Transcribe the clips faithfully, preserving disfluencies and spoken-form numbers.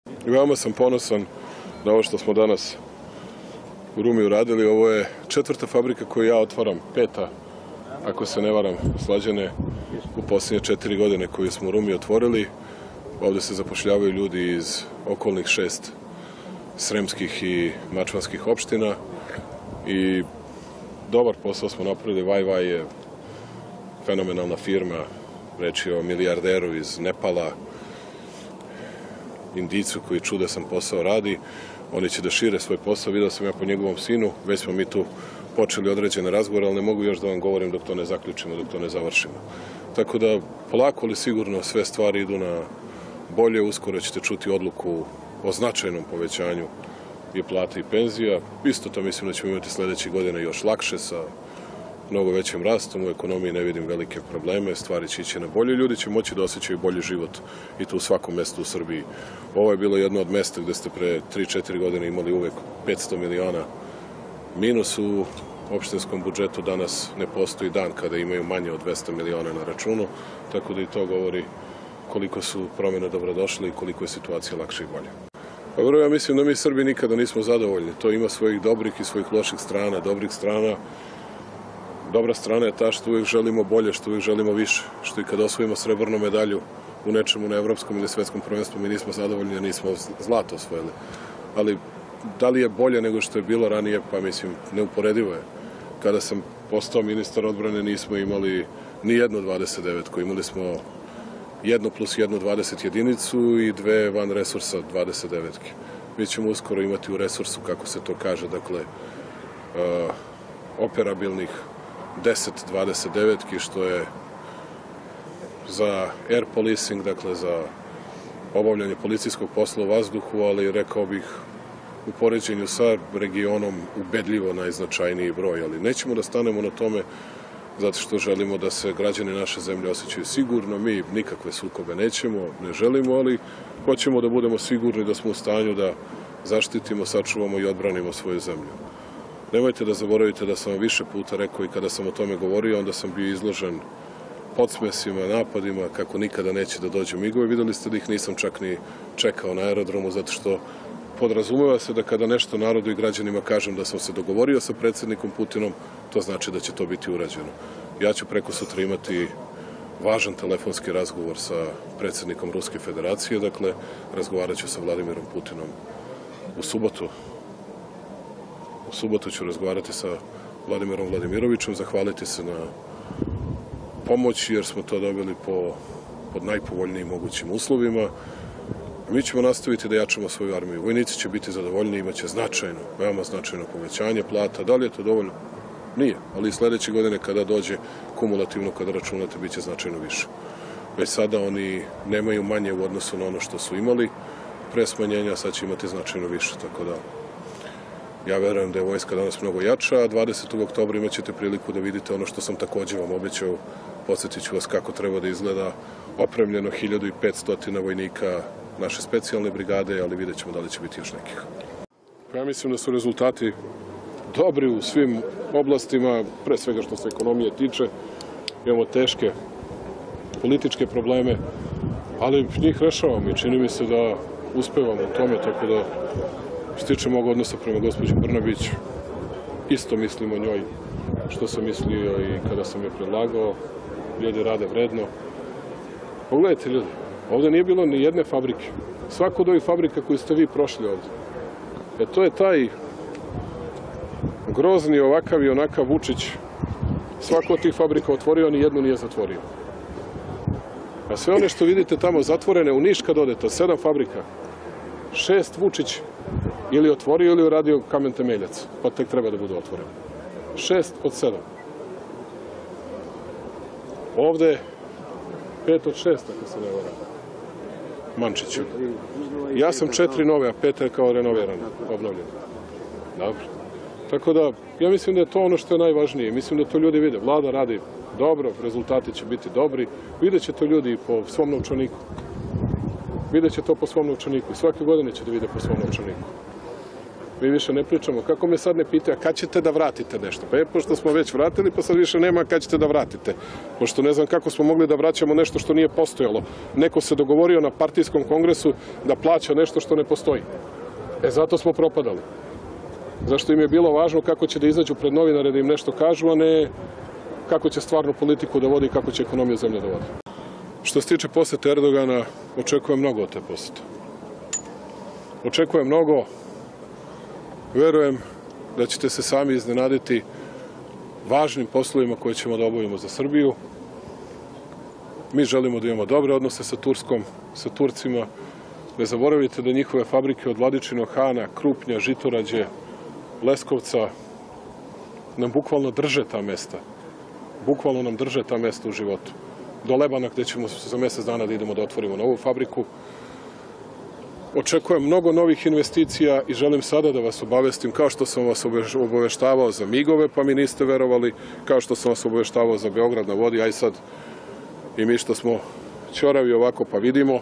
Veoma sam ponosan na ovo što smo danas u Rumi uradili. Ovo je četvrta fabrika koju ja otvaram, peta, ako se ne varam, Slađane, u posljednje četiri godine koju smo u Rumi otvorili. Ovdje se zapošljavaju ljudi iz okolnih šest sremskih i mačvanskih opština i dobar posao smo napravili. Vaj-Vaj je fenomenalna firma, reč je o milijarderu iz Nepala, Indijcu koji čudesan posao radi. Oni će da šire svoj posao, vidio sam ja po njegovom sinu, već smo mi tu počeli određene razgovore, ali ne mogu još da vam govorim dok to ne zaključimo, dok to ne završimo. Tako da polako ali sigurno sve stvari idu na bolje, uskoro ćete čuti odluku o značajnom povećanju i plata i penzija. Isto to mislim da ćemo imati sljedećih godina još lakše sa mnogo većim rastom. U ekonomiji ne vidim velike probleme, stvari će ići na bolje, ljudi će moći da osjećaju bolji život i to u svakom mestu u Srbiji. Ovo je bilo jedno od mesta gde ste pre tri četiri godine imali uvek petsto miliona minus u opštinskom budžetu, danas ne postoji dan kada imaju manje od dvesta miliona na računu, tako da i to govori koliko su promjene dobrodošle i koliko je situacija lakša i bolja. Pa vrlo ja mislim da mi Srbi nikada nismo zadovoljni. To ima svojih dobrih i svojih loših strana. Dobrih strana, dobra strana je ta što uvijek želimo bolje, što uvijek želimo više. Što i kada osvojimo srebrnu medalju u nečemu na evropskom ili svetskom prvenstvu, mi nismo zadovoljni, a nismo zlato osvojili. Ali da li je bolje nego što je bilo ranije, pa mislim, neuporedivo je. Kada sam postao ministar odbrane nismo imali ni jednu dvadeset devetku, imali smo jednu plus jednu dvadeset jedinicu i dve van resursa dvadeset devetke. Mi ćemo uskoro imati u resursu, kako se to kaže, dakle, uh, operabilnih deset dvadeset devetki, što je za air policing, dakle za obavljanje policijskog posla u vazduhu, ali rekao bih u poređenju sa regionom ubedljivo najznačajniji broj. Ali nećemo da stanemo na tome zato što želimo da se građani naše zemlje osjećaju sigurno. Mi nikakve sukobe nećemo, ne želimo, ali hoćemo da budemo sigurni da smo u stanju da zaštitimo, sačuvamo i odbranimo svoju zemlju. Nemojte da zaboravite da sam vam više puta rekao i kada sam o tome govorio, onda sam bio izložen podsmesima, napadima, kako nikada neće da dođu migove. Videli ste da ih nisam čak ni čekao na aerodromu, zato što podrazumeva se da kada nešto narodu i građanima kažem da sam se dogovorio sa predsjednikom Putinom, to znači da će to biti urađeno. Ja ću preko sutra imati važan telefonski razgovor sa predsjednikom Ruske federacije, dakle, razgovarat ću sa Vladimirom Putinom u subotu. U subotu ću razgovarati sa Vladimirom Vladimirovićem, zahvaliti se na pomoći, jer smo to dobili po, pod najpovoljnijim mogućim uslovima. Mi ćemo nastaviti da jačamo svoju armiju. Vojnici će biti zadovoljni, imaće značajno, veoma značajno povećanje plata. Da li je to dovoljno? Nije, ali sljedeće godine kada dođe kumulativno, kada računate, bit će značajno više. Već sada oni nemaju manje u odnosu na ono što su imali pre smanjenja, sad će imati značajno više, tako da ja verujem da je vojska danas mnogo jača, a dvadesetog oktobra imat ćete priliku da vidite ono što sam također vam obećao. Podsjetit ću vas kako treba da izgleda opremljeno hiljadu i petsto vojnika naše specijalne brigade, ali vidjet ćemo da li će biti još nekih. Ja mislim da su rezultati dobri u svim oblastima, pre svega što se ekonomije tiče. Imamo teške političke probleme, ali njih rešavamo i čini mi se da uspevamo u tome, tako da što se tiče mog odnosa prema gospođi Brnabić, isto mislim o njoj što sam mislio i kada sam je predlagao. Ljudi rade vredno. Pogledajte ljudi, ovdje nije bilo ni jedne fabrike. Svako od ovih fabrika koju ste vi prošli ovdje. E to je taj grozni ovakav i onakav Vučić. Svako od tih fabrika otvorio, ni jednu nije zatvorio. A sve one što vidite tamo zatvorene, u Niš kad odete, sedam fabrika, šest Vučić ili otvorio ili uradio kamen temeljac, pa tek treba da budu otvoreni. Šest od sedam. Ovde pet od šest, ako se ne varam. Mančiću. Ja sam četiri nove, a pet je kao renovirano, obnovljeno. Dobro. Tako da, ja mislim da je to ono što je najvažnije. Mislim da to ljudi vide. Vlada radi dobro, rezultati će biti dobri. Vidjet će to ljudi po svom novčaniku. Vidjet će to po svom novčaniku. I svake godine će da vide po svom novčaniku. Mi više ne pričamo. Kako me sad ne pitaju, kad ćete da vratite nešto? Pa je, pošto smo već vratili, pa sad više nema kad ćete da vratite. Pošto ne znam kako smo mogli da vraćamo nešto što nije postojalo. Neko se dogovorio na partijskom kongresu da plaća nešto što ne postoji. E, zato smo propadali. Zašto im je bilo važno kako će da izađu pred novinare da im nešto kažu, a ne kako će stvarnu politiku da vodi i kako će ekonomiju zemlje da vodi. Što se tiče posete Erdogana, očekujem mnogo od te posete. Očekujem mnogo. Verujem da ćete se sami iznenaditi važnim poslovima koje ćemo da obavimo za Srbiju. Mi želimo da imamo dobre odnose sa Turskom, sa Turcima. Ne zaboravite da njihove fabrike od Vladičinog Hana, Krupnja, Žitorađe, Leskovca nam bukvalno drže ta mesta. Bukvalno nam drže ta mesta u životu. Do Lebana gde ćemo za mjesec dana da idemo da otvorimo novu fabriku. Očekujem mnogo novih investicija i želim sada da vas obavestim, kao što sam vas obaveštavao za migove, pa mi niste verovali, kao što sam vas obaveštavao za Beograd na vodi, aj sad i mi što smo ćoravi ovako pa vidimo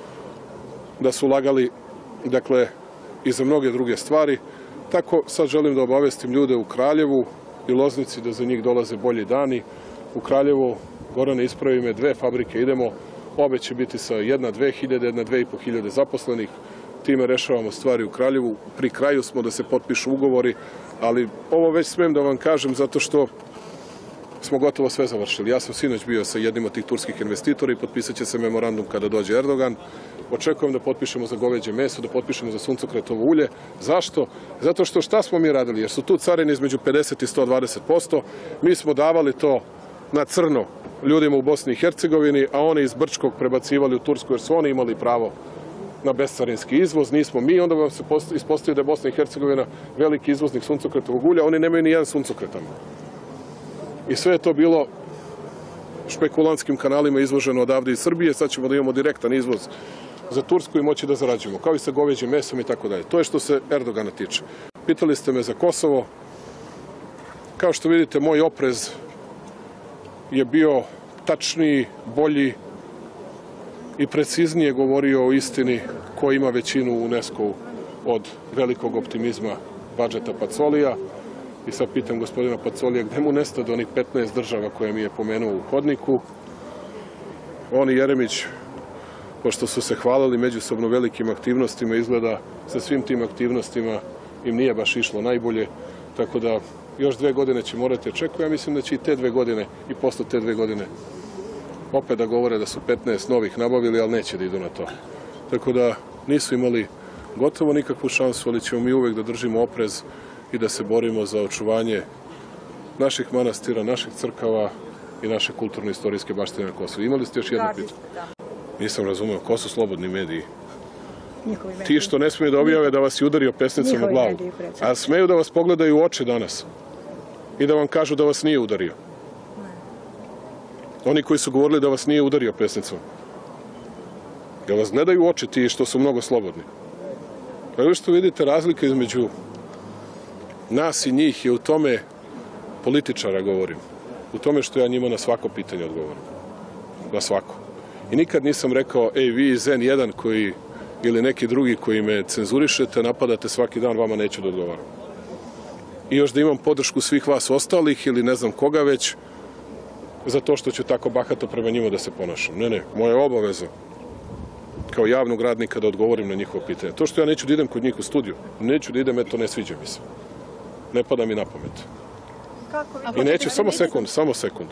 da su lagali, dakle, i za mnoge druge stvari. Tako sad želim da obavestim ljude u Kraljevu i Loznici da za njih dolaze bolji dani. U Kraljevu, Gorane, ispravi me, dve fabrike idemo, obe će biti sa jedna, dve hiljade, jedna, dve i po hiljade zaposlenih. Time rešavamo stvari u Kraljevu. Pri kraju smo da se potpišu ugovori, ali ovo već smem da vam kažem zato što smo gotovo sve završili. Ja sam sinoć bio sa jednim od tih turskih investitora i potpisat će se memorandum kada dođe Erdogan. Očekujem da potpišemo za goveđe meso, da potpišemo za suncokretovo ulje. Zašto? Zato što šta smo mi radili? Jer su tu carine između pedeset i sto dvadeset posto. Mi smo davali to na crno ljudima u Bosni i Hercegovini, a oni iz Brčkog prebacivali u Tursku jer su oni imali pravo na bescarinski izvoz. Nismo mi, onda vam se ispostavio da je Bosna i Hercegovina veliki izvoznik suncokretovog ulja, oni nemaju ni jedan suncokret tamo. I sve je to bilo špekulantskim kanalima izvoženo odavde iz Srbije, sad ćemo da imamo direktan izvoz za Tursku i moći da zarađujemo, kao i sa goveđim mesom i tako dalje. To je što se Erdogana tiče. Pitali ste me za Kosovo. Kao što vidite, moj oprez je bio tačniji, bolji i preciznije govorio o istini ko ima većinu u UNESCO-u od velikog optimizma Badžeta Pacolija. I sad pitam gospodina Pacolija gde mu nestade onih petnaest država koje mi je pomenuo u hodniku. On i Jeremić, pošto su se hvalili međusobno velikim aktivnostima, izgleda sa svim tim aktivnostima im nije baš išlo najbolje, tako da još dve godine će morati očekujemo. Ja mislim da će i te dve godine i posle te dve godine opet da govore da su petnaest novih nabavili, ali neće da idu na to. Tako da nisu imali gotovo nikakvu šansu, ali ćemo mi uvek da držimo oprez i da se borimo za očuvanje naših manastira, naših crkava i naše kulturno-istorijske baštine na Kosovu. Imali ste još jedno pitanje? Nisam razumeo, ko su slobodni mediji? Ti što ne smiju da objave da vas je udario pesnicom u glavu. A smeju da vas pogledaju u oči danas i da vam kažu da vas nije udario. Oni koji su govorili da vas nije udario pesnicom. Jel vas gledaju u oči ti što su mnogo slobodni? Pa još što vidite, razlika između nas i njih je u tome, političara govorim, u tome što ja njima na svako pitanje odgovorim. Na svako. I nikad nisam rekao, ej, vi iz en jedan koji, ili neki drugi koji me cenzurišete, napadate svaki dan, vama neću da odgovaram. I još da imam podršku svih vas ostalih ili ne znam koga već, za to što ću tako bahato prema njima da se ponašam. Ne, ne, moja obaveza kao javnog radnika da odgovorim na njihovo pitanje. To što ja neću da idem kod njih u studiju, neću da idem, eto, ne sviđa mi se. Ne pada mi na pamet. I neću, samo sekund, samo sekund.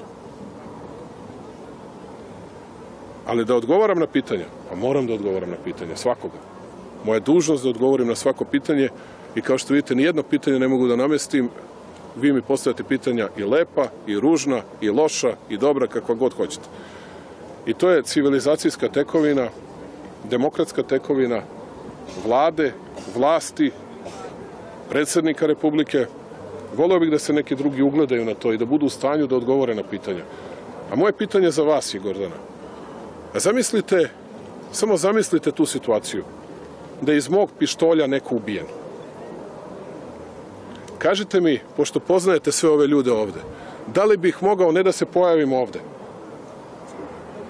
Ali da odgovaram na pitanja, pa moram da odgovaram na pitanja, svakoga. Moja dužnost da odgovorim na svako pitanje i kao što vidite, nijedno pitanje ne mogu da namestim. Vi mi postavljate pitanja i lepa, i ružna, i loša, i dobra, kakva god hoćete. I to je civilizacijska tekovina, demokratska tekovina vlade, vlasti, predsjednika Republike. Voleo bih da se neki drugi ugledaju na to i da budu u stanju da odgovore na pitanja. A moje pitanje za vas je, Gordana. A zamislite, samo zamislite tu situaciju, da je iz mog pištolja neko ubijen. Kažite mi, pošto poznajete sve ove ljude ovde, da li bih mogao ne da se pojavim ovde,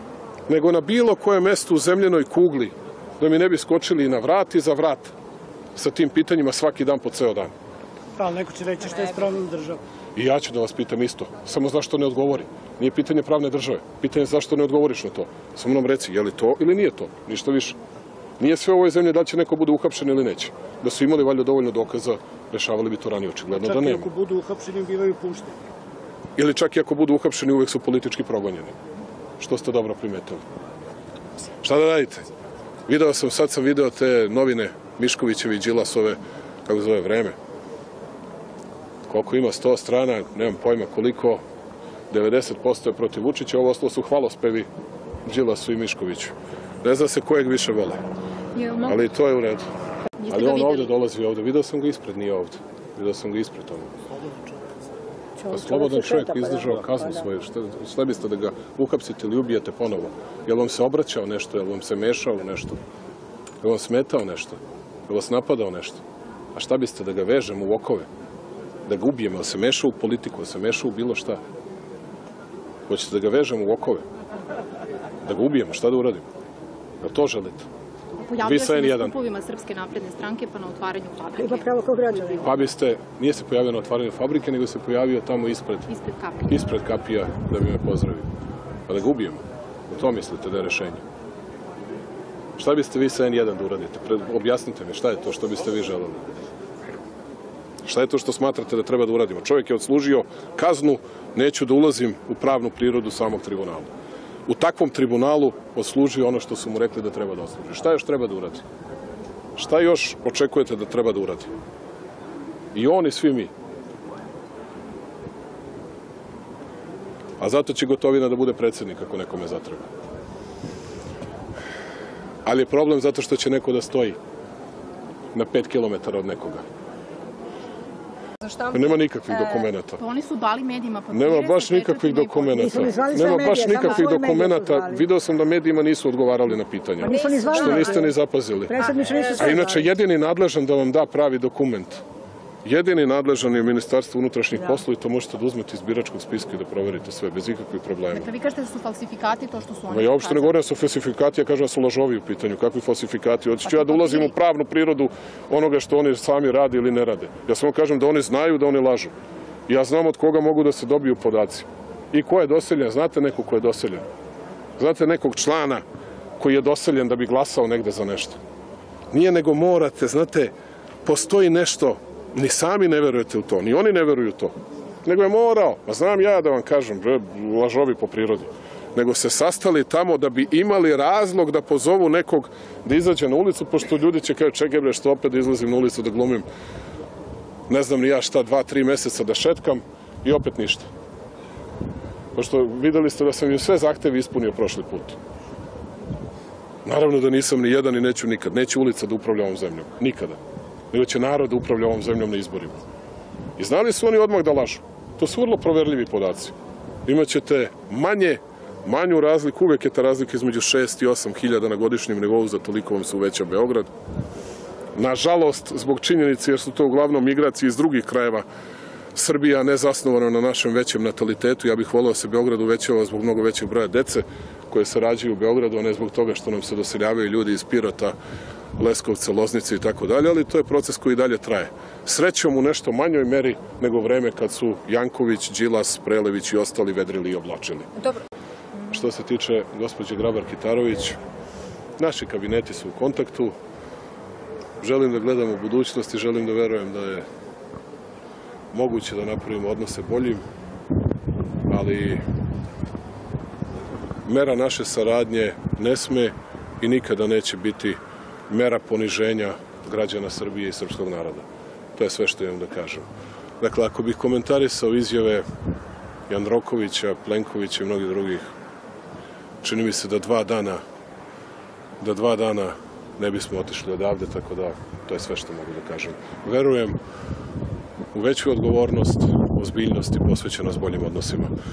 nego na bilo kojem mestu u zemljenoj kugli, da mi ne bi skočili i na vrat i za vrat, sa tim pitanjima svaki dan po ceo dan. Ali neko će reći što je s pravnom državom. I ja ću da vas pitam isto. Samo zašto ne odgovori? Nije pitanje pravne države. Pitanje je zašto ne odgovoriš na to. Samo nam reci, je li to ili nije to? Ništa više. Nije sve u ovoj zemlji da li će neko bude uhapšen ili neće. Da su imali valjda dovoljno dokaza, rešavali bi to ranije, očigledno da nema. Čak i ako budu uhapšeni, bivaju pušteni. Ili čak i ako budu uhapšeni, uvek su politički progonjeni. Što ste dobro primetili. Šta da radite? Video sam, sad sam video te novine Miškovićevi i Đilasove, kako zove, Vreme. Koliko ima, sto strana, nemam pojma koliko, devedeset posto je protiv Vučića, ovo ostalo su hvalospevi Đilasu i Miškoviću. Ne zna se kojeg više vole, ali to je u redu. Ali on ovde dolazi ovde, video sam ga ispred, nije ovde. Video sam ga ispred tamo. Pa slobodan čovjek izdržao kaznu svoju, šta biste da ga uhapsite ili ubijete ponovo? Jel vam se obraćao nešto, jel vam se mešao u nešto? Jel vam smetao nešto? Jel vas napadao nešto? A šta biste da ga vežemo u okove? Da ga ubijemo, da se meša u politiku, da se meša u bilo šta? Hoćete da ga vežemo u okove? Da ga ubijemo, šta da uradimo? Da to želite? Pojavio se na skupovima Srpske napredne stranke pa na otvaranju fabrike. Ima pravo kao građani. Pa biste, nije se pojavio na otvaranju fabrike, nego se pojavio tamo ispred, Ispred kapija. ispred kapija da bi me pozdravio. Pa da ga ubijemo. U to mislite da je rešenje. Šta biste vi sa en jedan da uradite? Objasnite mi šta je to što biste vi želeli. Šta je to što smatrate da treba da uradimo? Čovjek je odslužio kaznu, neću da ulazim u pravnu prirodu samog tribunala. U takvom tribunalu odslužio ono što su mu rekli da treba da odsluži. Šta još treba da uradi? Šta još očekujete da treba da uradi? I on i svi mi. A zato će Gotovina da bude predsjednik ako nekome zatreba. Ali je problem zato što će neko da stoji na pet kilometara od nekoga. Nema nikakvih dokumenta. Oni su dali medijima papire. Nema baš nikakvih dokumenta. Nema baš nikakvih dokumenta. Video sam da medijima nisu odgovarali na pitanja. Što niste ni zapazili. A inače, jedini nadležan da vam da pravi dokument, jedini nadležan je Ministarstvo unutrašnjih poslova i to možete da uzmete iz biračkog spiska i da proverite sve, bez ikakvih problema. Dakle, vi kažete da su falsifikati to što su oni... Ja uopšte ne govorim da su falsifikati, ja kažem da su lažovi u pitanju. Kakvi falsifikati? Hoće ću ja da ulazim u pravnu prirodu onoga što oni sami rade ili ne rade. Ja samo kažem da oni znaju da oni lažu. Ja znam od koga mogu da se dobiju podaci. I ko je doseljen? Znate nekog ko je doseljen? Znate nekog člana koji je doseljen da bi glasao negde za nešto? Nije nego morate, znate, postoji nešto. Ni sami ne verujete u to, ni oni ne veruju u to. Nego je morao, a znam ja da vam kažem, lažovi po prirodi, nego se sastali tamo da bi imali razlog da pozovu nekog da izađe na ulicu, pošto ljudi će kao čekaj bre što opet da izlazim na ulicu da glumim, ne znam ni ja šta, dva, tri meseca da šetkam i opet ništa. Pošto videli ste da sam im sve zahtevi ispunio prošli put. Naravno da nisam ni jedan i neću nikad, neće ulica da upravlja ovom zemljom, nikada. Nego će narod da upravlja ovom zemljom na izborima. I znali su oni odmah da lažu. To su vrlo proverljivi podaci. Imaćete manje, manju razliku, uvek je ta razlika između šest i osam hiljada na godišnjem nivou, za toliko vam se uveća Beograd. Nažalost, zbog činjenice, jer su to uglavnom migracije iz drugih krajeva, Srbija ne zasnovana na našem većem natalitetu. Ja bih voleo da se Beograd uvećava zbog mnogo većeg broja dece koje se rađaju u Beogradu, a ne zbog toga što nam se doseljavaju ljudi iz Pirota, Leskovca, Loznice i tako dalje, ali to je proces koji dalje traje. Srećom u nešto manjoj meri nego vreme kad su Janković, Đilas, Prelević i ostali vedrili i oblačili. Dobro. Što se tiče gospođe Grabar-Kitarović, naši kabineti su u kontaktu. Želim da gledam u budućnost i želim da verujem da je moguće da napravimo odnose boljim, ali mera naše saradnje ne sme i nikada neće biti mera poniženja građana Srbije i srpskog naroda. To je sve što imam da kažem. Dakle, ako bih komentarisao izjave Jandrokovića, Plenkovića i mnogih drugih, čini mi se da dva dana da dva dana ne bismo otišli odavde, tako da to je sve što mogu da kažem. Verujem u veću odgovornost, ozbiljnost i posvećenost boljim odnosima.